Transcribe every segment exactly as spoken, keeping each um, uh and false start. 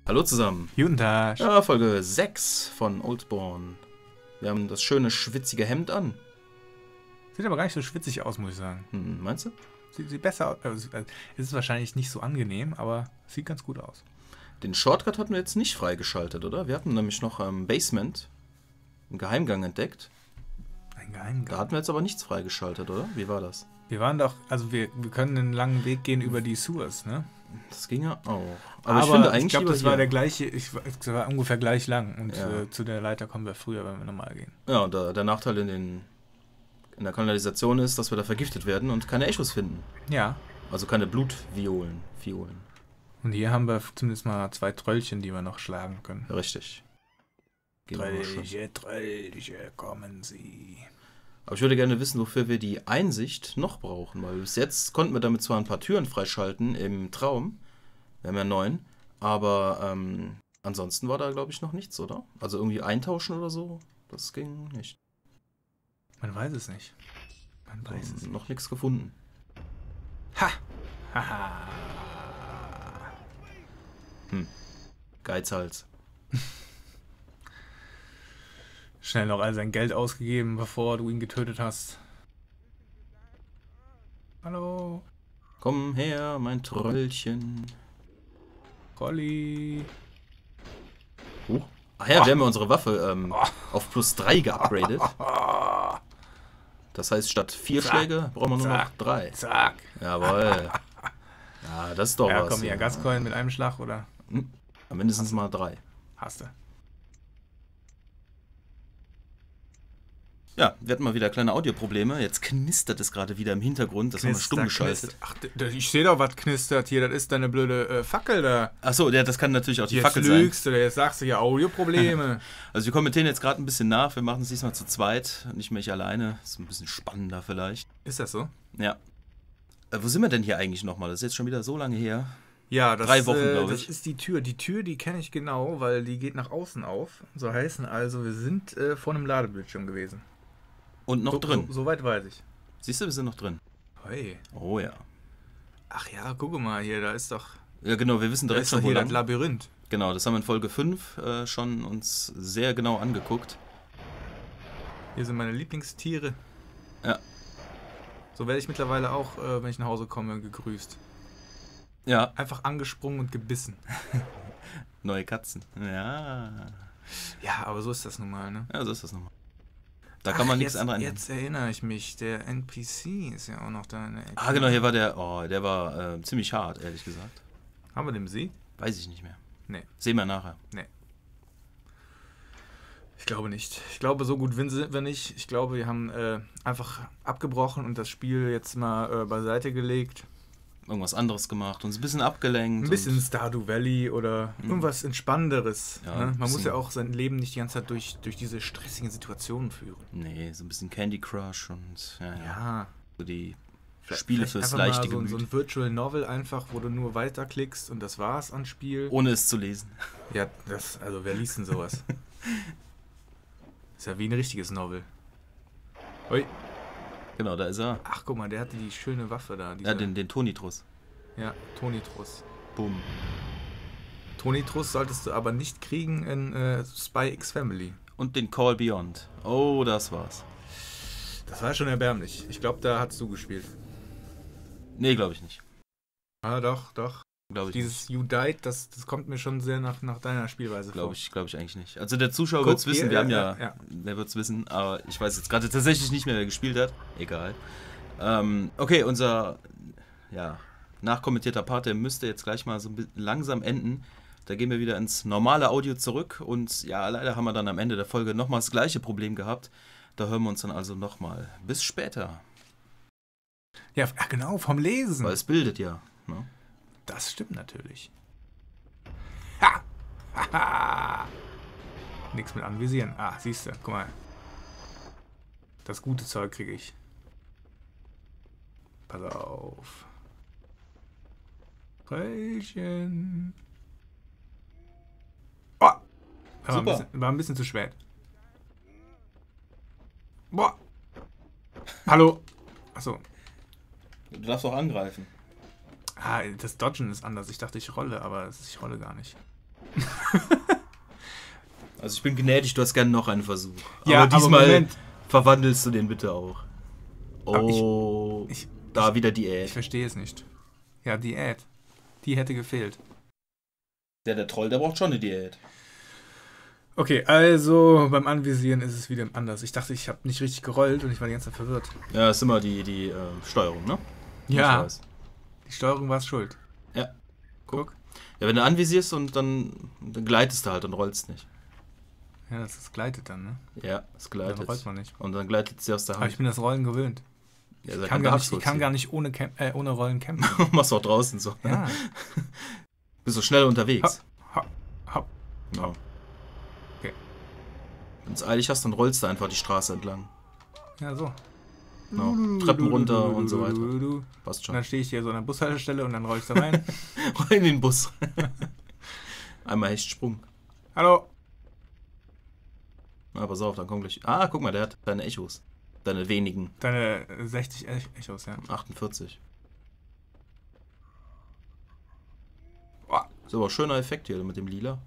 Hallo zusammen. Guten Tag. Ja, Folge sechs von Oldborn. Wir haben das schöne, schwitzige Hemd an. Sieht aber gar nicht so schwitzig aus, muss ich sagen. Hm, meinst du? Sieht, sieht besser aus. Also, es ist wahrscheinlich nicht so angenehm, aber sieht ganz gut aus. Den Shortcut hatten wir jetzt nicht freigeschaltet, oder? Wir hatten nämlich noch im Basement einen Geheimgang entdeckt. Ein Geheimgang? Da hatten wir jetzt aber nichts freigeschaltet, oder? Wie war das? Wir waren doch, also wir, wir können einen langen Weg gehen über die Sewers, ne? Das ging ja auch. Aber, aber ich finde eigentlich ich glaube, das lieber war hier. der gleiche, ich, das war ungefähr gleich lang. Und Ja. äh, zu der Leiter kommen wir früher, wenn wir normal gehen. Ja, und der, der Nachteil in, den, in der Kanalisation ist, dass wir da vergiftet werden und keine Echos finden. Ja. Also keine Blutviolen. Violen. Und hier haben wir zumindest mal zwei Tröllchen, die wir noch schlagen können. Richtig. Gehen wir mal schon. Tröllche, Tröllche, kommen Sie. Aber ich würde gerne wissen, wofür wir die Einsicht noch brauchen, weil bis jetzt konnten wir damit zwar ein paar Türen freischalten im Traum, wir haben ja neun, aber ähm, ansonsten war da, glaube ich, noch nichts, oder? Also irgendwie eintauschen oder so, das ging nicht. Man weiß es nicht. Man weiß es Ähm, noch nichts gefunden. Ha! Haha! Hm. Geizhals. Schnell noch all sein Geld ausgegeben, bevor du ihn getötet hast. Hallo, Komm her, mein Tröllchen. Colli. Huch. Ach ja, wir haben ja unsere Waffe ähm, auf plus drei geupgradet. Das heißt, statt vier Zack, Schläge brauchen wir nur noch zack, drei. Zack. Jawohl. Ja, das ist doch Ja, was. komm hier, Gascoin mit einem Schlag, oder? Hm. Mindestens mal drei. Hast du. Ja, wir hatten mal wieder kleine Audioprobleme. Jetzt knistert es gerade wieder im Hintergrund. Das haben wir stumm geschaltet. Ach, ich sehe doch, was knistert hier. Das ist deine blöde äh, Fackel da. Achso, ja, das kann natürlich auch die Jetzt Fackel lügst sein. du, jetzt sagst du ja Audioprobleme. Also wir kommentieren jetzt gerade ein bisschen nach. Wir machen es diesmal zu zweit, nicht mehr ich alleine. Ist ein bisschen spannender vielleicht. Ist das so? Ja. Äh, wo sind wir denn hier eigentlich nochmal? Das ist jetzt schon wieder so lange her. Ja, das, Drei Wochen, äh, glaub das ich. ist die Tür. Die Tür, die kenne ich genau, weil die geht nach außen auf. So heißen also, wir sind äh, vor einem Ladebildschirm gewesen. Und noch so, drin. So, so weit weiß ich. Siehst du, wir sind noch drin. Hey. Oh ja. Ach ja, guck mal hier, da ist doch, Ja genau, wir wissen da direkt ist schon, doch wo hier das lang. Labyrinth. Genau, das haben wir in Folge fünf äh, schon uns sehr genau angeguckt. Hier sind meine Lieblingstiere. Ja. So werde ich mittlerweile auch, äh, wenn ich nach Hause komme, gegrüßt. Ja, Einfach angesprungen und gebissen. neue Katzen. Ja. Ja, aber so ist das nun mal, ne? Ja, so ist das nochmal. Da kann man nichts jetzt, anderes. Jetzt erinnere ich mich, der N P C ist ja auch noch da in der Ecke. Ah, genau, hier war der. Oh, der war äh, ziemlich hart, ehrlich gesagt. Haben wir den besiegt? Weiß ich nicht mehr. Nee. Sehen wir nachher. Ich glaube nicht. Ich glaube, so gut sind wir nicht. Ich glaube, wir haben äh, einfach abgebrochen und das Spiel jetzt mal äh, beiseite gelegt. Irgendwas anderes gemacht, uns ein bisschen abgelenkt. Ein bisschen und- Stardew Valley oder Mhm. irgendwas Entspannenderes. Ja, ne? ein Man muss bisschen- ja auch sein Leben nicht die ganze Zeit durch, durch diese stressigen Situationen führen. Nee, so ein bisschen Candy Crush und ja, ja. Ja. So die Vielleicht- Spiele vielleicht fürs einfach leichte mal so, Gemüt. so ein Virtual Novel einfach, wo du nur weiterklickst und das war's an Spiel. Ohne es zu lesen. Ja, das, also wer liest denn sowas? Ist ja wie ein richtiges Novel. Ui. Genau, da ist er. Ach, guck mal, der hatte die schöne Waffe da. Diese, Ja, den, den Tonitrus. ja, Tonitrus. Boom. Tonitrus solltest du aber nicht kriegen in äh, Spy X Family. Und den Call Beyond. Oh, das war's. Das war schon erbärmlich. Ich glaube, da hast du gespielt. Nee, glaube ich nicht. Ah, doch, doch. Glaube ich Dieses You Died, das, das kommt mir schon sehr nach, nach deiner Spielweise nicht. Glaube vor. ich, glaube ich eigentlich nicht. Also der Zuschauer Guck, wird es wissen, hier, wir haben ja, ja, ja. der wird es wissen, aber ich weiß jetzt gerade tatsächlich nicht mehr, wer gespielt hat. Egal. Ähm, okay, unser ja, nachkommentierter Part, der müsste jetzt gleich mal so ein bisschen langsam enden. Da gehen wir wieder ins normale Audio zurück und ja, leider haben wir dann am Ende der Folge nochmal das gleiche Problem gehabt. Da hören wir uns dann also nochmal. Bis später. Ja, ach genau, vom Lesen. Weil es bildet ja. Ne? Das stimmt natürlich. Ha! Haha! Nix mit anvisieren. Ah, siehst du, guck mal. Das gute Zeug kriege ich. Pass auf. Röllchen. Oh! War ein, Super. bisschen, war ein bisschen zu spät. Boah! Hallo! Achso. Du darfst auch angreifen. Ah, das Dodgen ist anders. Ich dachte, ich rolle, aber ich rolle gar nicht. Also ich bin gnädig, du hast gerne noch einen Versuch. Ja, aber diesmal aber Moment. verwandelst du den bitte auch. Aber ich- Oh, ich- da wieder Ich Diät. verstehe es nicht. Ja, Diät. Die hätte gefehlt. Ja, der Troll, der braucht schon eine Diät. Okay, also beim Anvisieren ist es wieder anders. Ich dachte, ich habe nicht richtig gerollt und ich war die ganze Zeit verwirrt. Ja, ist immer die, die äh, Steuerung, ne? Ja, Ich weiß. die Steuerung war es schuld. Ja. Guck. Ja, wenn du anvisierst und dann, dann gleitest du halt und rollst nicht. Ja, das ist gleitet dann, ne? Ja, es Dann gleitet. rollt man nicht. Und dann gleitet sie aus der Aber ich Hand. bin das Rollen gewöhnt. Ja, Ich kann, gar nicht, ich kann gar nicht ohne, Camp äh, ohne Rollen campen. Machst du auch draußen so. Ja. Bist so schnell unterwegs. Hopp, hopp. Ja. Okay. Wenn du es eilig hast, dann rollst du einfach die Straße entlang. Ja, so. Genau. Treppen runter und so weiter. Und Passt schon. dann stehe ich hier so an der Bushaltestelle und dann roll ich da rein. Roll in den Bus. Einmal Hechtsprung. Hallo. Na, pass auf, dann komm gleich. Ah, guck mal, der hat deine Echos. Deine wenigen. Deine sechzig Echos, ja. achtundvierzig. Boah. Ist aber ein schöner Effekt hier mit dem Lila.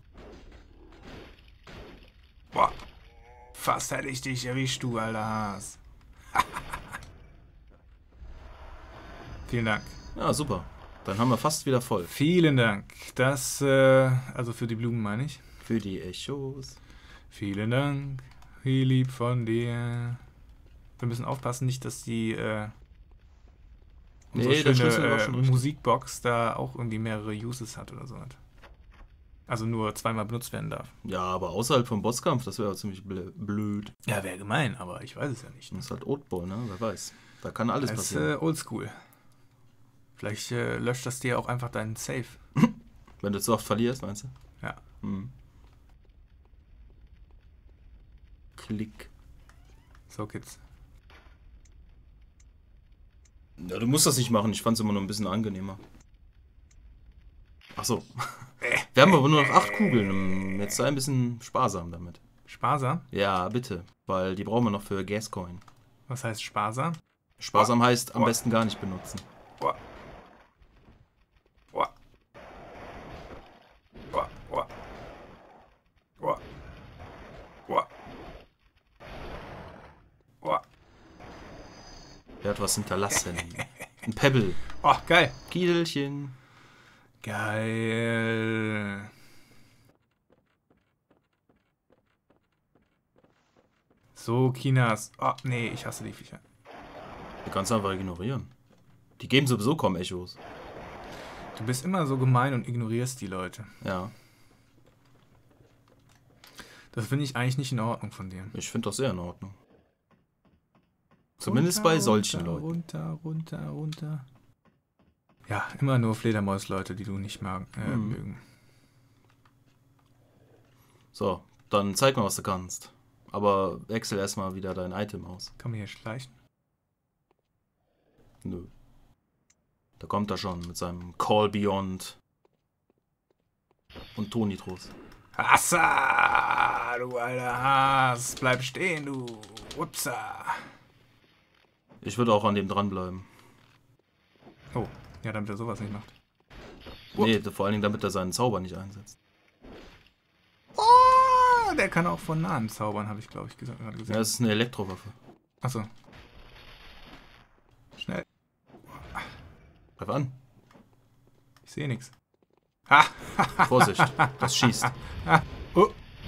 Boah. Fast hätte ich dich erwischt, du alter Haas. Vielen Dank. Ja, super. Dann haben wir fast wieder voll. Vielen Dank. Das, äh, also für die Blumen meine ich. Für die Echos. Vielen Dank. Wie lieb von dir. Wir müssen aufpassen, nicht, dass die, äh, unsere Nee, der schöne Schlüssel war äh, schon richtig. Musikbox da auch irgendwie mehrere Uses hat oder so. Also nur zweimal benutzt werden darf. Ja, aber außerhalb vom Bosskampf, das wäre ziemlich blö- blöd. Ja, wäre gemein, aber ich weiß es ja nicht. Das ist halt Oatball, ne? Wer weiß. Da kann alles Das ist passieren. äh, oldschool. Vielleicht äh, löscht das dir auch einfach deinen Save. Wenn du zu oft verlierst, meinst du? Ja. Hm. Klick. So, Kids. Ja, du musst das nicht machen. Ich fand es immer nur ein bisschen angenehmer. Ach so. Wir haben aber nur noch acht Kugeln. Jetzt sei ein bisschen sparsam damit. Sparsam? Ja, bitte. Weil die brauchen wir noch für Gascoin. Was heißt sparsam? Sparsam heißt am Boah. besten gar nicht benutzen. Boah. Boah. Boah. Boah. Boah. Boah. Boah. Der hat was hinterlassen. Ein Pebble. Oh, geil. Kiedelchen. Geil. So, Kinas. Oh, nee, ich hasse die Viecher. Die kannst du einfach ignorieren. Die geben sowieso kaum Echos. Du bist immer so gemein und ignorierst die Leute. Ja, Das finde ich eigentlich nicht in Ordnung von dir. ich finde das sehr in Ordnung. Zumindest Runter, bei solchen runter, Leuten. Runter, runter, runter. Ja, immer nur Fledermaus-Leute, die du nicht mag, äh, Mhm. mögen. So, dann zeig mal, was du kannst. Aber wechsel erstmal wieder dein Item aus. Kann man hier schleichen? Nö. Da kommt er schon mit seinem Call Beyond und Tonitros. Hassa, du alter Haas. Bleib stehen, du. Upsa. Ich würde auch an dem dranbleiben. Oh, ja, damit er sowas nicht macht. Nee, vor allen Dingen, damit er seinen Zauber nicht einsetzt. Oh, der kann auch von nahen zaubern, habe ich, glaube ich, gesagt, gerade Ja, gesehen. das ist eine Elektrowaffe. Achso. Schnell. Greif an. Ich sehe nichts. Ha! Vorsicht, das schießt. Oh.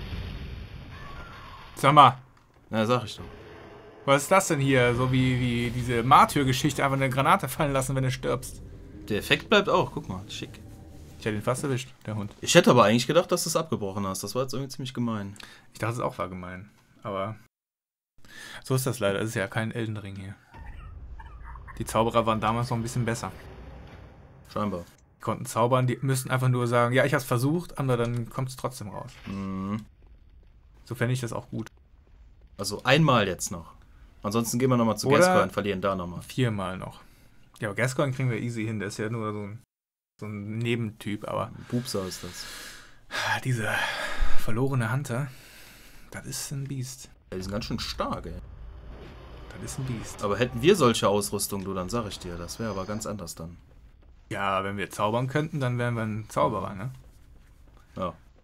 Sag mal, Na, sag ich doch. was ist das denn hier? So wie, wie diese Martyr-Geschichte, einfach eine Granate fallen lassen, wenn du stirbst. Der Effekt bleibt auch, guck mal, schick. Ich hätte ihn fast erwischt, der Hund. Ich hätte aber eigentlich gedacht, dass du es abgebrochen hast. Das war jetzt irgendwie ziemlich gemein. Ich dachte, es auch war gemein. Aber so ist das leider. Es ist ja kein Elden Ring hier. Die Zauberer waren damals noch ein bisschen besser. Scheinbar. Die konnten zaubern, die müssten einfach nur sagen, ja, ich hab's versucht, aber dann kommt es trotzdem raus. Mhm. So fände ich das auch gut. Also einmal jetzt noch. Ansonsten gehen wir nochmal zu Oder- Gascoigne und verlieren da nochmal. Viermal noch. Ja, aber Gascoigne kriegen wir easy hin. Der ist ja nur so ein, so ein Nebentyp, aber Pupser ist das. diese verlorene Hunter, das ist ein Biest. Ja, die sind ganz schön stark, ey. Das ist ein Biest. Aber hätten wir solche Ausrüstung, du, dann sag ich dir, das wäre aber ganz anders dann. Ja, wenn wir zaubern könnten, dann wären wir ein Zauberer, ne? Ja.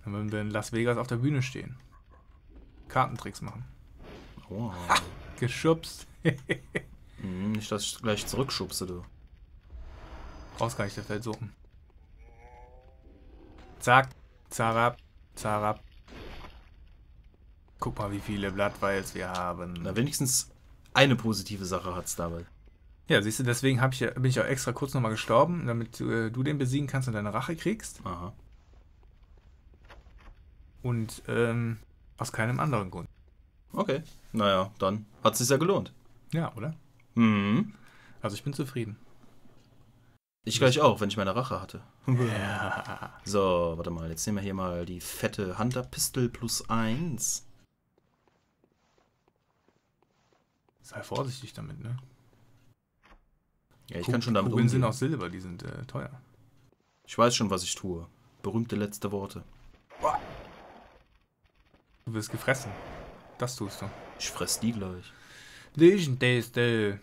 Dann würden wir in Las Vegas auf der Bühne stehen. Kartentricks machen. Wow. Ha, geschubst. Hm, nicht, dass ich gleich zurückschubse, du. Brauchst gar nicht das Feld suchen. Zack, zarab, zarab. Guck mal, wie viele Bloodvials wir haben. Na, wenigstens eine positive Sache hat's dabei. Ja, siehst du, deswegen hab ich, ja- bin ich auch extra kurz nochmal gestorben, damit äh, du den besiegen kannst und deine Rache kriegst. Aha. Und ähm, aus keinem anderen Grund. Okay. Naja, dann hat es sich ja gelohnt. Ja, oder? Mhm. Also ich bin zufrieden. Ich gleich auch, wenn ich meine Rache hatte. Ja. So, warte mal, jetzt nehmen wir hier mal die fette Hunter Pistol plus eins. Sei vorsichtig damit, ne? Ja, ich kann schon damit Kugeln sind umgehen. aus Silber, die sind äh, teuer. Ich weiß schon, was ich tue. Berühmte letzte Worte. Du wirst gefressen. Das tust du. Ich fress die gleich. Legendäste.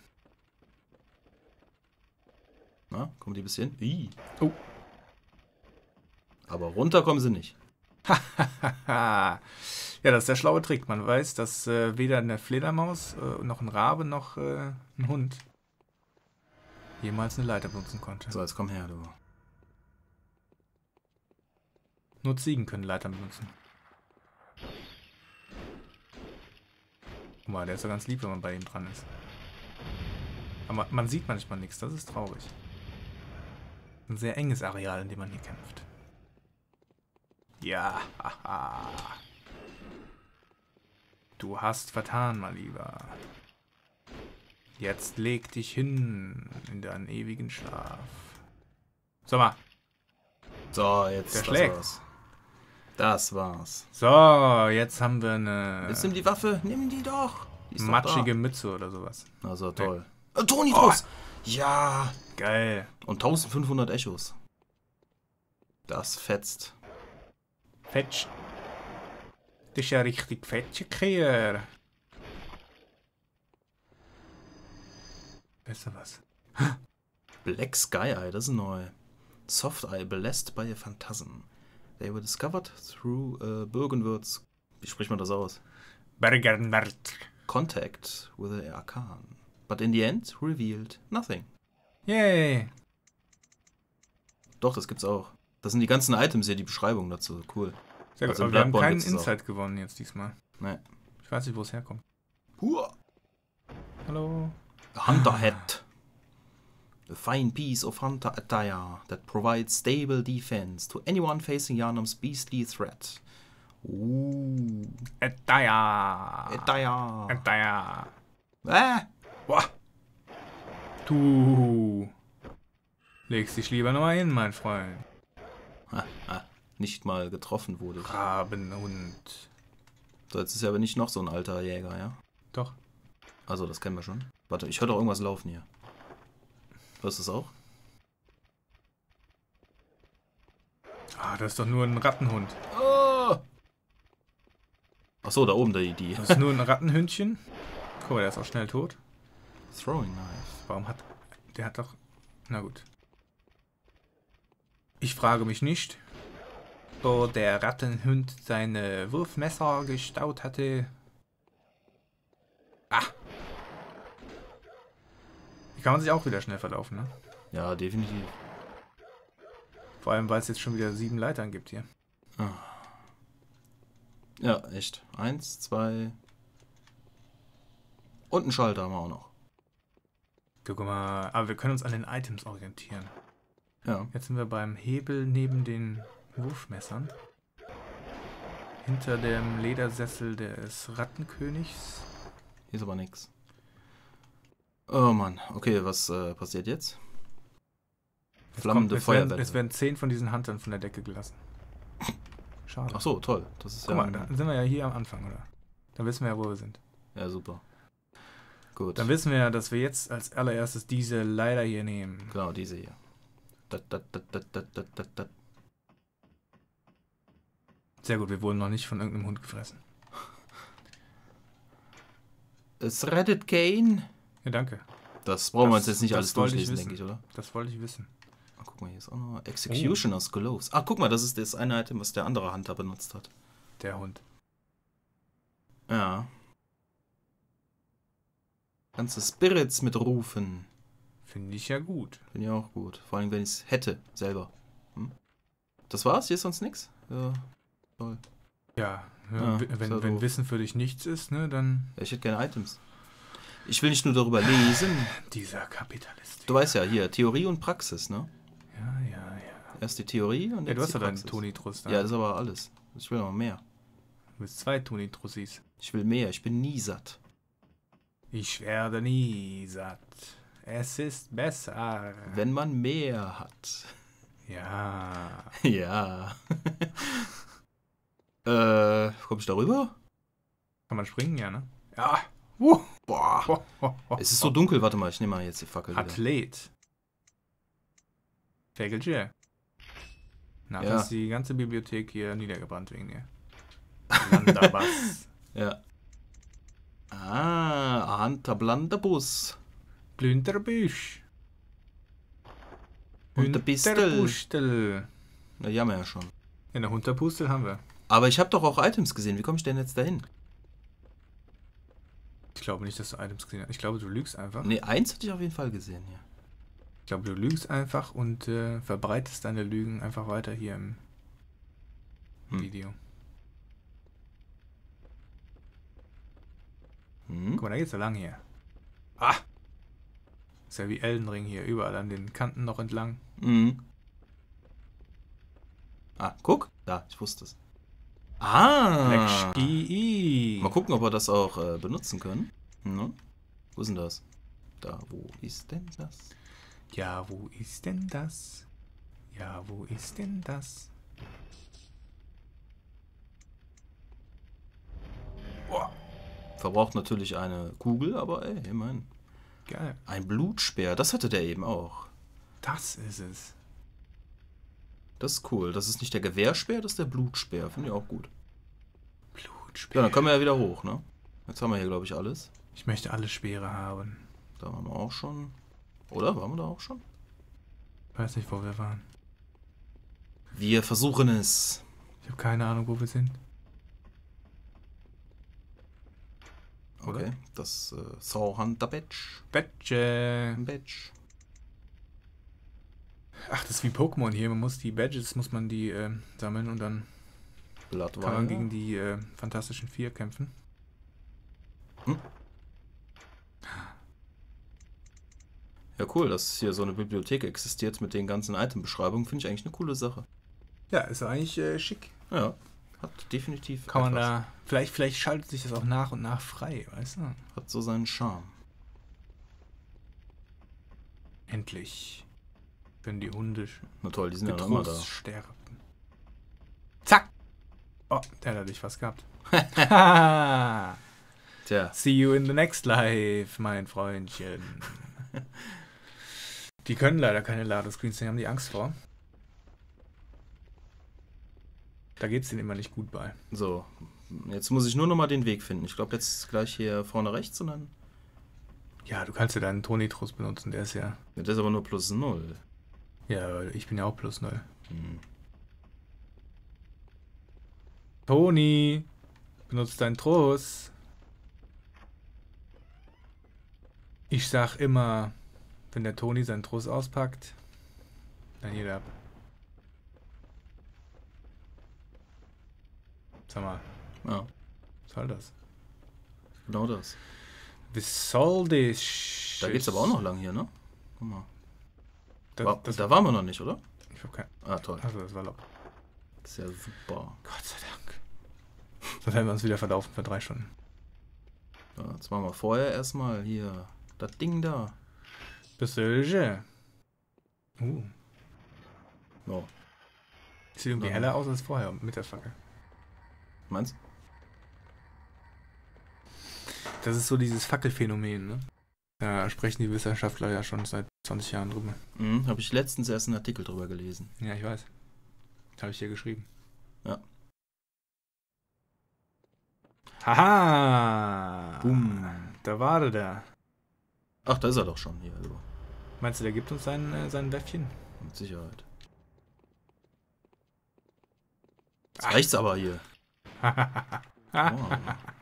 Na, kommen die bis hin? Ih. Oh. Aber runter kommen sie nicht. Haha. Ja, das ist der schlaue Trick. Man weiß, dass äh, weder eine Fledermaus, äh, noch ein Rabe, noch äh, ein Hund jemals eine Leiter benutzen konnte. So, jetzt komm her, du. Nur Ziegen können Leitern benutzen. Guck mal, der ist ja ganz lieb, wenn man bei ihm dran ist. Aber man sieht manchmal nichts, das ist traurig. Ein sehr enges Areal, in dem man hier kämpft. Ja, haha. Du hast vertan, mein Lieber. Jetzt leg dich hin in deinen ewigen Schlaf. So mal. So, jetzt Der das schlägt. war's. Das war's. So, jetzt haben wir eine Jetzt nimm die Waffe, nimm die doch. Die ist doch matschige Mütze oder sowas. da. Also toll. Äh, Tonitrus! Ja! Geil. Und eintausendfünfhundert Echos. Das fetzt. Fetsch. Das ist ja richtig fetschig. Weißt du was? Black Sky Eye, das ist neu. Soft Eye, blessed by a phantasm. They were discovered through uh, Bürgenwirts. Wie spricht man das aus? Bergernwert. Contact with the Arcan. But in the end, revealed nothing. Yay. Doch, das gibt's auch. Das sind die ganzen Items hier, die Beschreibung dazu. Cool. Sehr gut, Also in aber wir haben Bloodborne keinen gibt's es auch. Insight gewonnen jetzt diesmal. Nee. Ich weiß nicht, wo es herkommt. Hua. Hallo. A Hunter Head. A fine piece of hunter attire that provides stable defense to anyone facing Yharnam's beastly threat. Uh. Etaya. Attire. Etaya. Äh. Boah. Du legst dich lieber noch mal hin, mein Freund. Ha, ha. Nicht mal getroffen wurde. Rabenhund. So, jetzt ist ja aber nicht noch so ein alter Jäger, ja? Doch. Also, das kennen wir schon. Warte, ich höre doch irgendwas laufen hier. Hörst du es auch? Ah, das ist doch nur ein Rattenhund. Oh! Achso, da oben die, die Das ist nur ein Rattenhündchen. Guck mal, der ist auch schnell tot. Throwing Knife. Warum hat... Der hat doch... Na gut. Ich frage mich nicht, wo der Rattenhund seine Wurfmesser gestaut hatte. Ah! Hier kann man sich auch wieder schnell verlaufen, ne? Ja, definitiv. Vor allem, weil es jetzt schon wieder sieben Leitern gibt hier. Ja, echt. Eins, zwei. Und einen Schalter haben wir auch noch. Guck mal, aber wir können uns an den Items orientieren. Ja. Jetzt sind wir beim Hebel neben den Wurfmessern. Hinter dem Ledersessel des Rattenkönigs. Hier ist aber nichts. Oh Mann. Okay, was äh, passiert jetzt? Jetzt Flammende kommt- es werden, Feuerwelle. es werden zehn von diesen Huntern von der Decke gelassen. Schade. Ach so, toll. Das ist Guck ja. mal, da sind wir ja hier am Anfang, oder? Dann wissen wir ja, wo wir sind. Ja, super. Gut. Dann wissen wir ja, dass wir jetzt als allererstes diese Leiter hier nehmen. Genau, diese hier. Dat, dat, dat, dat, dat, dat, dat, dat. Sehr gut, wir wurden noch nicht von irgendeinem Hund gefressen. Es rettet Kane. Ja, danke. Das brauchen wir Das- uns jetzt nicht das alles wollte ich durchlesen, wissen. denke ich, oder? Das wollte ich wissen. Ah, guck mal, hier ist auch noch Executioner's Gloves. Ah, guck mal, das ist das eine Item, was der andere Hunter benutzt hat. Der Hund. Ja. Ganze Spirits mit rufen. Finde ich ja gut. Finde ich auch gut. Vor allem, wenn ich es hätte, selber. Hm? Das war's? Hier ist sonst nichts? Ja, toll. Ja, ja, Ja, wenn, ist wenn, ja wenn doof. Wissen für dich nichts ist, ne, dann Ja, ich hätte gerne Items. Ich will nicht nur darüber lesen. dieser Kapitalist. Du weißt ja, hier, Theorie und Praxis, ne? Ja, ja, ja. Erst die Theorie und Ja, jetzt du hast die doch deinen Praxis. Tonitrus da. Ja, das ist aber alles. Ich will noch mehr. Du bist zwei Tonitrussis. Ich will mehr. Ich bin nie satt. Ich werde nie satt. Es ist besser. Wenn man mehr hat. Ja. Ja. äh, komm ich darüber? Kann man springen, ja, ne? Ja. Uh. Boah. Ho, ho, ho, Es ist so dunkel. Warte mal, ich nehme mal jetzt die Fackel wieder. Athlet. Fägeltje. Na, Ja. das ist die ganze Bibliothek hier niedergebrannt wegen dir. Landabass. Ja. Ah, Hunter Blanderbus. Blünterbüsch. Und der Pistel. Hunterpustel. Na, die haben wir ja schon. In der Hunterpustel haben wir. Aber ich habe doch auch Items gesehen. Wie komme ich denn jetzt dahin? Ich glaube nicht, dass du Items gesehen hast. Ich glaube, du lügst einfach. Ne, eins hatte ich auf jeden Fall gesehen hier. Ich glaube, du lügst einfach und äh, verbreitest deine Lügen einfach weiter hier im Hm. Video. Hm? Guck mal, da geht's ja lang hier. Ah! Ist ja wie Elden Ring hier, überall an den Kanten noch entlang. Mhm. Ah, guck. Da, ich wusste es. Ah. Black Ski. Mal gucken, ob wir das auch äh, benutzen können. Ne? Wo ist denn das? Da, wo ist denn das? Ja, wo ist denn das? Ja, wo ist denn das? Boah, Verbraucht natürlich eine Kugel, aber ey, immerhin. geil. Ein Blutspeer, das hatte der eben auch. Das ist es. Das ist cool. Das ist nicht der Gewehrspeer, das ist der Blutspeer. Finde ich auch gut. Blutspeer. Ja, dann können wir ja wieder hoch, ne? Jetzt haben wir hier, glaube ich, alles. Ich möchte alle Speere haben. Da waren wir auch schon. Oder? Waren wir da auch schon? Ich weiß nicht, wo wir waren. Wir versuchen es. Ich habe keine Ahnung, wo wir sind. Oder? Okay, das äh, Saw Hunter Badge. Badge. Badge. Ach, das ist wie Pokémon hier. Man muss die Badges, muss man die äh, sammeln und dann Bloodwire. kann man gegen die äh, Fantastischen Vier kämpfen. Hm? Ja, cool, dass hier so eine Bibliothek existiert mit den ganzen Item-Beschreibungen. Finde ich eigentlich eine coole Sache. Ja, ist eigentlich äh, schick. Ja, hat definitiv Kann man etwas. da. Vielleicht, vielleicht schaltet sich das auch nach und nach frei, weißt du? Hat so seinen Charme. Endlich. Wenn die Hunde Na toll, die sind ja noch immer da. getrost sterben. Zack! Oh, der hat dich was gehabt. Tja, See you in the next life, mein Freundchen. Die können leider keine Ladescreens, die haben die Angst vor. Da geht's denen immer nicht gut bei. so. Jetzt muss ich nur noch mal den Weg finden. Ich glaube jetzt gleich hier vorne rechts und dann. Ja, du kannst ja deinen Tonitrus benutzen, der ist ja. Ja, das ist aber nur plus null. Ja, ich bin ja auch plus null. Hm. Toni, benutzt deinen Trost. Ich sag immer, wenn der Toni seinen Trost auspackt, dann jeder ab. Sag mal, Ja, was soll das? genau das. Was soll das? Da geht's aber auch noch lang hier, ne? Guck mal. Da, War, das, da waren wir noch nicht, oder? ich hab kein. Ah, toll. Also, das war lock. Das ist ja super. Gott sei Dank. Sonst werden wir uns wieder verlaufen für drei Stunden. So, jetzt machen wir vorher erstmal hier das Ding da. Besöge. Uh. So, Sieht irgendwie Ja. heller aus als vorher mit der Fackel. meinst Das ist so dieses Fackelphänomen, ne? Da sprechen die Wissenschaftler ja schon seit zwanzig Jahren drüber. du? Mhm, habe ich letztens erst einen Artikel drüber gelesen. Ja, ich weiß. Das habe ich hier geschrieben. Ja. Haha! Boom. Da war der da. Ach, da ist er doch schon hier. Also. Meinst du, der gibt uns sein, äh, sein Wäffchen? Mit Sicherheit. Jetzt reicht's aber hier. Oh.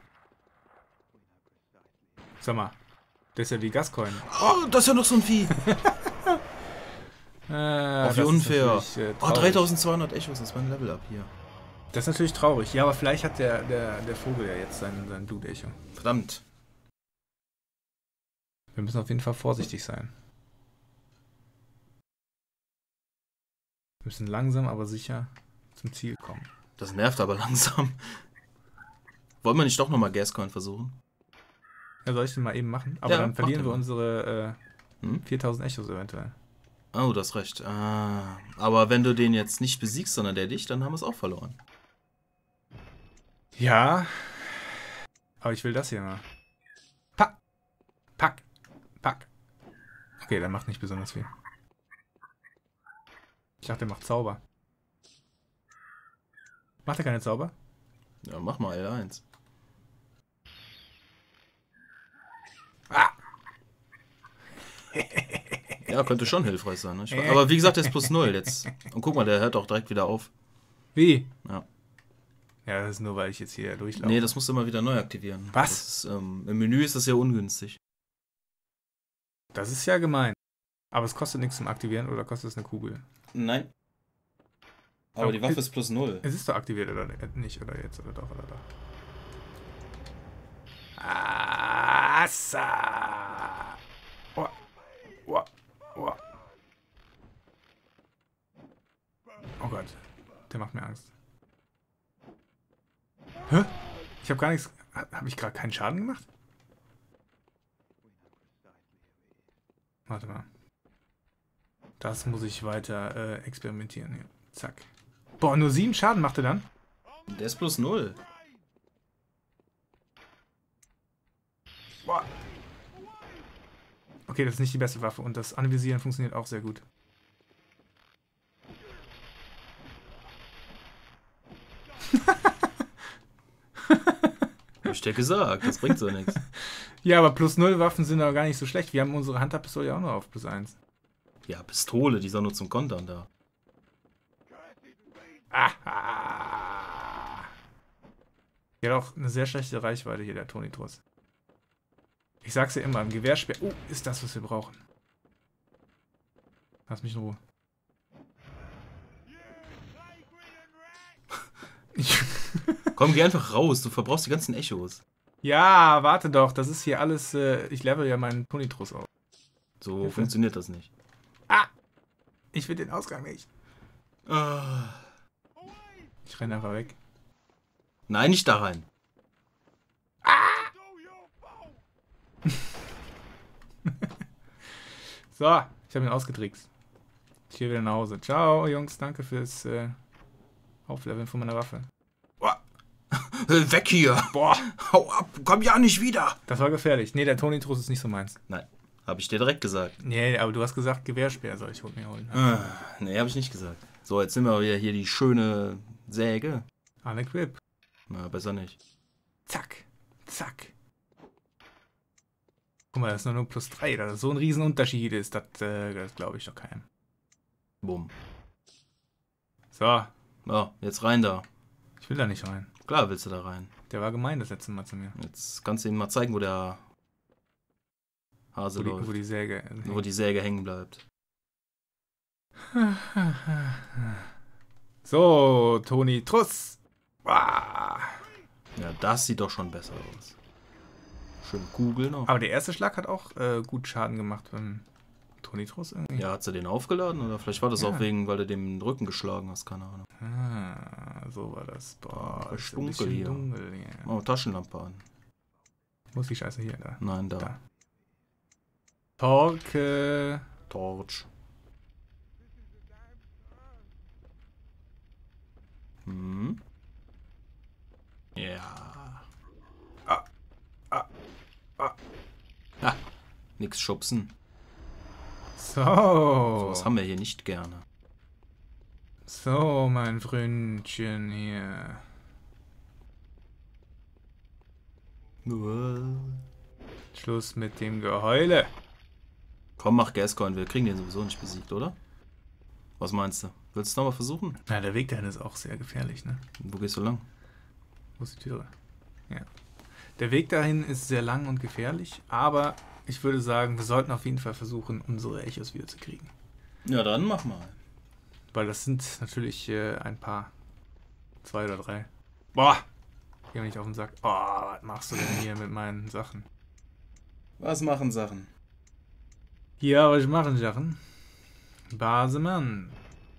Sag mal, das ist ja die Gascoin. Oh, das ist ja noch so ein Vieh. Äh, Oh, wie unfair. Äh, oh, dreitausendzweihundert Echos, das war ein Level-Up hier. Das ist natürlich traurig. Ja, aber vielleicht hat der, der, der Vogel ja jetzt sein, sein Blutecho. Verdammt. Wir müssen auf jeden Fall vorsichtig sein. Wir müssen langsam, aber sicher zum Ziel kommen. Das nervt aber langsam. Wollen wir nicht doch nochmal Gascoin versuchen? Ja, soll ich den mal eben machen? Aber Ja, dann mach verlieren den wir mal. unsere äh, Hm? viertausend Echos eventuell. Oh, du hast recht. Ah, aber wenn du den jetzt nicht besiegst, sondern der dich, dann haben wir es auch verloren. Ja. Aber ich will das hier mal. Pack. Pack. Pack. Okay, der macht nicht besonders viel. Ich dachte, der macht Zauber. Macht er keine Zauber? Ja, mach mal L eins. Ah! Ja, könnte schon hilfreich sein. Ne? Ich weiß- Aber wie gesagt, der ist plus null jetzt. Und guck mal, der hört auch direkt wieder auf. Wie? Ja. Ja, das ist nur, weil ich jetzt hier durchlaufe. Nee, das musst du mal wieder neu aktivieren. Was? Das ist, ähm, im Menü ist das ja ungünstig. Das ist ja gemein. Aber es kostet nichts zum Aktivieren oder kostet es eine Kugel? Nein. Aber Aber die Waffe ist- ist plus null. Es ist doch aktiviert oder nicht, oder jetzt, oder doch, oder doch. Assa! Oh. Oh. Oh. Oh Gott, der macht mir Angst. Hä? Ich habe gar nichts... Habe ich gerade keinen Schaden gemacht? Warte mal. Das muss ich weiter äh, experimentieren hier. Zack. Boah, nur sieben Schaden macht er dann? Der ist plus null. Boah. Okay, das ist nicht die beste Waffe und das Anvisieren funktioniert auch sehr gut. Hab ich dir gesagt, das bringt so nichts. Ja, aber plus null Waffen sind aber gar nicht so schlecht. Wir haben unsere Hunter-Pistole ja auch nur auf plus eins. Ja, Pistole, die ist auch nur zum Kontern da. Ah. Die hat auch eine sehr schlechte Reichweite hier, der Tonitros. Ich sag's ja immer, ein Gewehrspeer. Oh, ist das, was wir brauchen. Lass mich in Ruhe. Komm, geh einfach raus, du verbrauchst die ganzen Echos. Ja, warte doch, das ist hier alles. Äh, ich level ja meinen Tonitros auf. So Hilfe. funktioniert das nicht. Ah! Ich will den Ausgang nicht. Ah. Ich renne einfach weg. Nein, nicht da rein. So, ich habe ihn ausgetrickst. Ich gehe wieder nach Hause. Ciao, Jungs, danke fürs äh, Aufleveln von meiner Waffe. Weg hier! Boah, Hau ab, komm ja nicht wieder! das war gefährlich. Nee, der Tonitros ist nicht so meins. Nein, habe ich dir direkt gesagt. Nee, aber du hast gesagt, Gewehrspeer soll ich mir holen. Ah, nee, habe ich nicht gesagt. So, jetzt sind wir wieder hier die schöne Säge. Unequip. Na, besser nicht. Zack, zack. Guck mal, das ist nur, nur plus drei. Dass das so ein Riesenunterschied ist, das, äh, das glaube ich doch keinem. Bumm. So, Ja, jetzt rein da. ich will da nicht rein. Klar willst du da rein. Der war gemein das letzte Mal zu mir. Jetzt kannst du ihm mal zeigen, wo der Hase Wo die, läuft. wo die Säge. Wo die Säge hängen bleibt. So, Toni Truss. Ah. Ja, das sieht doch schon besser aus. Schön Kugel noch. Aber der erste Schlag hat auch äh, gut Schaden gemacht beim Tonitros irgendwie. Ja, hat sie den aufgeladen? Oder vielleicht war das Ja. auch wegen, weil du dem den Rücken geschlagen hast, keine Ahnung. Ah, so war das. Boah, Das ist ist ein dunkel bisschen hier. dunkel hier. Oh, Taschenlampe an. Wo ist die Scheiße hier? Da. Nein, da. Da. Torque. Torch. Hm. Ja. Ah, ah, ah. Ha, nix schubsen. So. Sowas haben wir hier nicht gerne. So, mein Freundchen hier. Schluss mit dem Geheule. Komm, mach Gascoin, wir kriegen den sowieso nicht besiegt, oder? Was meinst du? Willst du es nochmal versuchen? Na, der Weg dahin ist auch sehr gefährlich, ne? Wo gehst du lang? Wo ist die Türe? Ja. Der Weg dahin ist sehr lang und gefährlich, aber ich würde sagen, wir sollten auf jeden Fall versuchen, unsere Echos wiederzukriegen. Ja, dann mach mal. Weil das sind natürlich äh, ein paar. Zwei oder drei. Boah! Geh mir nicht auf den Sack. Oh, was machst du denn hier mit meinen Sachen? Was machen Sachen? Ja, was machen Sachen? Basemann.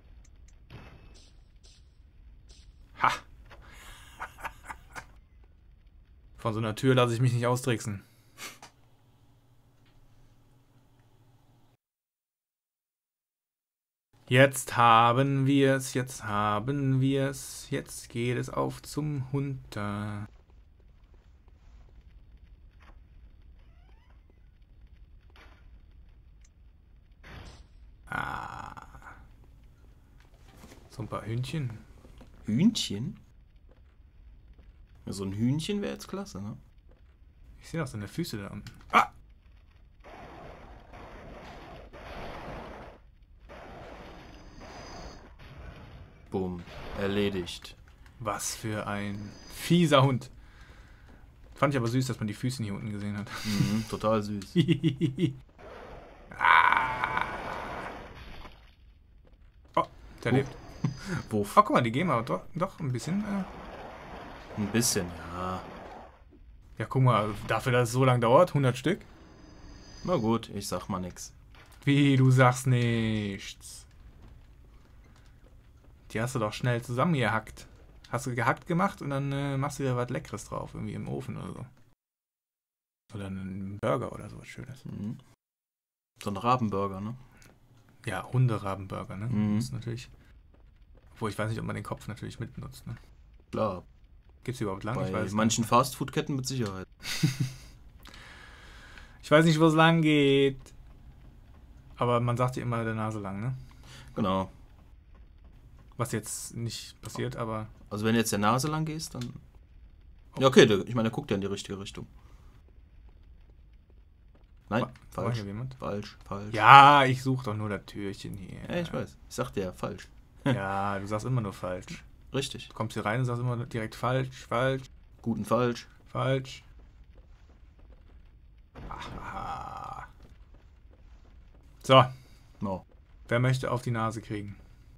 Ha! Von so einer Tür lasse ich mich nicht austricksen. Jetzt haben wir es, jetzt haben wir es, jetzt geht es auf zum Hunter. Ah. So ein paar Hühnchen. Hühnchen? Ja, so ein Hühnchen wäre jetzt klasse, ne? Ich sehe doch seine Füße da unten. Ah! Bumm. Erledigt. Was für ein fieser Hund. Fand ich aber süß, dass man die Füße hier unten gesehen hat. Mhm, total süß. Ah. Oh, der Oh. lebt. Wuff. Oh, guck mal, die gehen aber doch, doch ein bisschen. Äh. Ein bisschen, ja. Ja, guck mal, dafür, dass es so lange dauert, hundert Stück. Na gut, ich sag mal nix. Wie, du sagst nichts. Die hast du doch schnell zusammengehackt. Hast du gehackt gemacht und dann äh, machst du dir was Leckeres drauf, irgendwie im Ofen oder so. Oder einen Burger oder so was Schönes. Mhm. So ein Rabenburger, ne? Ja, Hunderabenburger, ne? Mhm. Das ist natürlich. Obwohl, ich weiß nicht, ob man den Kopf natürlich mitnutzt, ne? Klar. Gibt's überhaupt lang? Ich Bei weiß manchen Fastfood-Ketten mit Sicherheit. Ich weiß nicht, wo es lang geht. Aber man sagt ja immer der Nase lang, ne? Genau. Was jetzt nicht passiert, aber. Also wenn du jetzt der Nase lang gehst, dann... Ja, okay, der, ich meine, der guckt ja in die richtige Richtung. Nein, War falsch. hier jemand? Falsch, falsch. Ja, ich suche doch nur das Türchen hier. Ja, ich weiß. Ich sagte ja, falsch. Ja, du sagst immer nur falsch. Richtig. Du kommst hier rein und sagst immer direkt falsch, falsch, Guten falsch. falsch. Aha. So, No. wer möchte auf die Nase kriegen?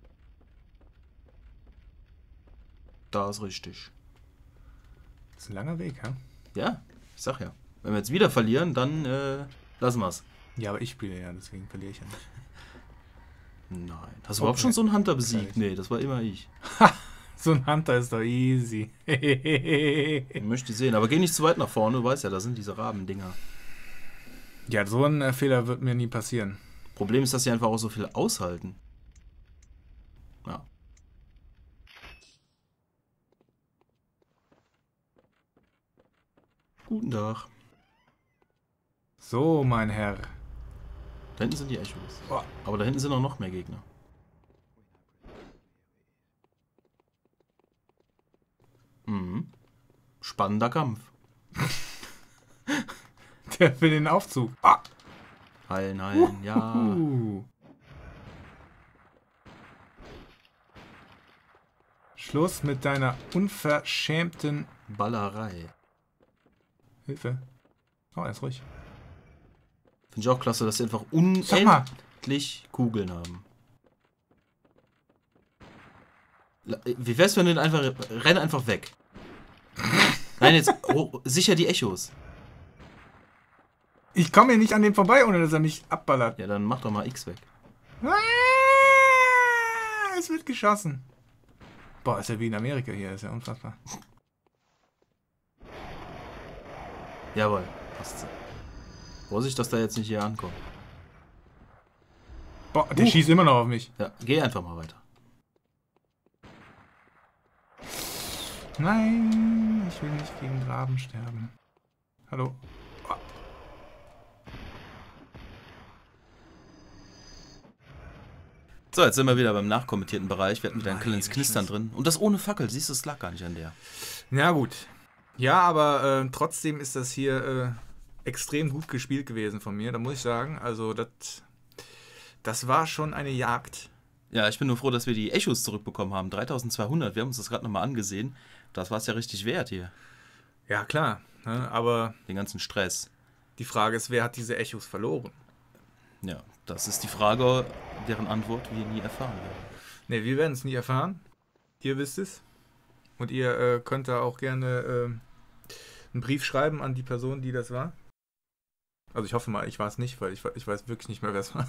Da ist richtig. Das ist ein langer Weg, hä? Ja, ich sag ja. Wenn wir jetzt wieder verlieren, dann äh, lassen wir's. Ja, aber ich spiele ja, deswegen verliere ich ja nicht. Nein. Hast du überhaupt Okay. schon so einen Hunter besiegt? Ehrlich. Nee, das war immer ich. So ein Hunter ist doch easy. Ich möchte die sehen. Aber geh nicht zu weit nach vorne, du weißt ja, da sind diese Rabendinger. Ja, so ein äh, Fehler wird mir nie passieren. Problem ist, dass sie einfach auch so viel aushalten. Ja. Guten Tag. So, mein Herr. Da hinten sind die Echos. Boah. Aber da hinten sind auch noch mehr Gegner. Mhm. Spannender Kampf. Der will den Aufzug. Ah. Heilen, heilen, ja. Uh. Schluss mit deiner unverschämten Ballerei. Hilfe. Oh, er ist ruhig. Finde ich auch klasse, dass sie einfach Sag mal. unendlich Kugeln haben. La- Wie wär's, wenn du den einfach... Renn einfach weg. Nein, jetzt oh, sicher die Echos. Ich komme hier nicht an dem vorbei, ohne dass er mich abballert. Ja, dann mach doch mal X weg. Ah, es wird geschossen. Boah, ist ja wie in Amerika hier. Ist ja unfassbar. Jawohl, passt. Vorsicht, dass da jetzt nicht hier ankommt. Boah, der Uh. schießt immer noch auf mich. Ja, geh einfach mal weiter. Nein, ich will nicht gegen Raben sterben. Hallo. Oh. So, jetzt sind wir wieder beim nachkommentierten Bereich. Wir hatten wieder ein Meine kleines Knistern Scheiße. drin. Und das ohne Fackel. Siehst du, es lag gar nicht an der. Ja, gut. Ja, aber äh, trotzdem ist das hier äh, extrem gut gespielt gewesen von mir. Da muss ich sagen, also das, das war schon eine Jagd. Ja, ich bin nur froh, dass wir die Echos zurückbekommen haben. dreitausendzweihundert, wir haben uns das gerade nochmal angesehen. Das war es ja richtig wert hier. Ja, klar. Ne? Aber Den ganzen Stress. die Frage ist, wer hat diese Echos verloren? Ja, das ist die Frage, deren Antwort wir nie erfahren werden. Ne, wir werden es nie erfahren. Ihr wisst es. Und ihr äh, könnt da auch gerne äh, einen Brief schreiben an die Person, die das war. Also ich hoffe mal, ich war es nicht, weil ich, ich weiß wirklich nicht mehr, wer es war.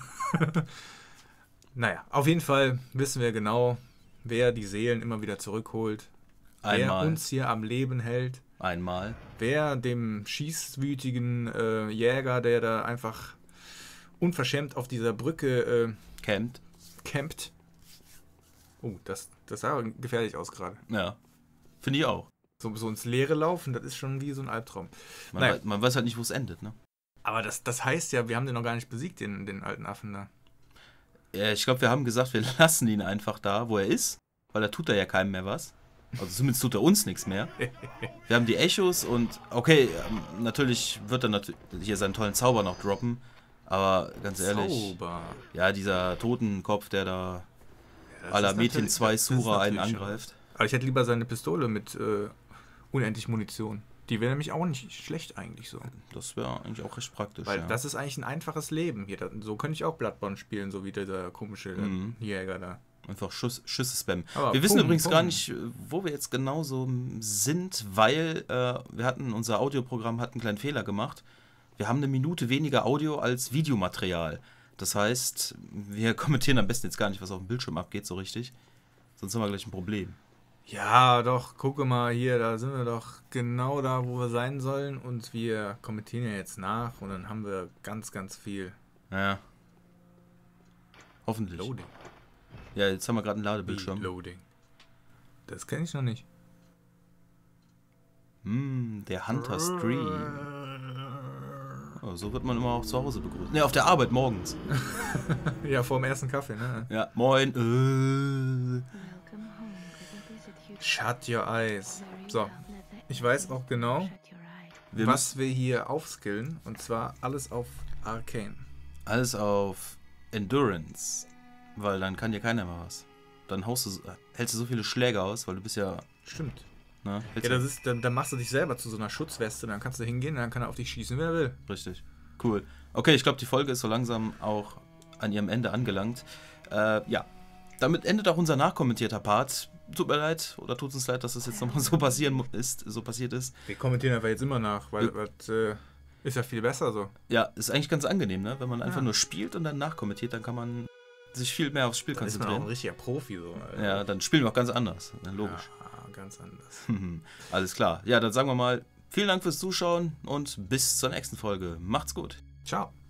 Naja, auf jeden Fall wissen wir genau, wer die Seelen immer wieder zurückholt. Einmal. Wer uns hier am Leben hält. Einmal. Wer dem schießwütigen äh, Jäger, der da einfach unverschämt auf dieser Brücke äh, Campt. campt. Oh, das, das sah gefährlich aus gerade. Ja, finde ich auch. So, so ins Leere laufen, das ist schon wie so ein Albtraum. Man, Naja. weiß, man weiß halt nicht, wo es endet, ne? Aber das, das heißt ja, wir haben den noch gar nicht besiegt, den, den alten Affen da. Ja, ich glaube, wir haben gesagt, wir lassen ihn einfach da, wo er ist, weil da tut er ja keinem mehr was. Also zumindest tut er uns nichts mehr. Wir haben die Echos und okay, ähm, natürlich wird er nat- hier seinen tollen Zauber noch droppen, aber ganz ehrlich, Zauber. ja, dieser Totenkopf, der da Ja, das à la ist Mädchen natürlich- zwei das ist Sura einen natürlich schon- angreift. Aber ich hätte lieber seine Pistole mit äh, unendlich Munition. Die wäre nämlich auch nicht schlecht eigentlich so. Das wäre eigentlich auch recht praktisch. Weil ja. das ist eigentlich ein einfaches Leben hier. Da- So könnte ich auch Bloodborne spielen, so wie dieser komische Mhm. Jäger da. Einfach Schuss, Schüsse spammen. Aber Wir wissen pum, übrigens pum. gar nicht, wo wir jetzt genau so sind, weil äh, wir hatten, unser Audioprogramm hat einen kleinen Fehler gemacht. Wir haben eine Minute weniger Audio als Videomaterial. Das heißt, wir kommentieren am besten jetzt gar nicht, was auf dem Bildschirm abgeht, so richtig. Sonst haben wir gleich ein Problem. Ja, doch, gucke mal hier, da sind wir doch genau da, wo wir sein sollen. Und wir kommentieren ja jetzt nach und dann haben wir ganz, ganz viel Naja. Hoffentlich. Loading. Ja, jetzt haben wir gerade einen Ladebildschirm. Loading. Das kenne ich noch nicht. Hm, der Hunter Stream. Oh, so wird man immer auch zu Hause begrüßt. Ne, auf der Arbeit morgens. Ja, vor dem ersten Kaffee, ne? Ja, moin. Äh. Shut your eyes. So, ich weiß auch genau, Wir was wir hier aufskillen. Und zwar alles auf Arcane. Alles auf Endurance, weil dann kann dir keiner mehr was. Dann haust du, hältst du so viele Schläge aus, weil du bist ja, Stimmt. ne, Ja, das ist, dann, dann machst du dich selber zu so einer Schutzweste. Dann kannst du hingehen und dann kann er auf dich schießen, wer will. richtig. Cool. Okay, ich glaube, die Folge ist so langsam auch an ihrem Ende angelangt. Äh, ja, damit endet auch unser nachkommentierter Part. Tut mir leid, oder tut uns leid, dass das jetzt nochmal so passieren mu- ist, so passiert ist. Wir kommentieren einfach jetzt immer nach, weil das äh, ist ja viel besser so. Ja, ist eigentlich ganz angenehm, ne? Wenn man einfach Ja. nur spielt und dann nachkommentiert, dann kann man sich viel mehr aufs Spiel Dann ist man auch ein konzentrieren. richtiger Profi so. Alter. Ja, dann spielen wir auch ganz anders. Na, logisch. Ja, ganz anders. Alles klar. Ja, dann sagen wir mal, vielen Dank fürs Zuschauen und bis zur nächsten Folge. Macht's gut. Ciao.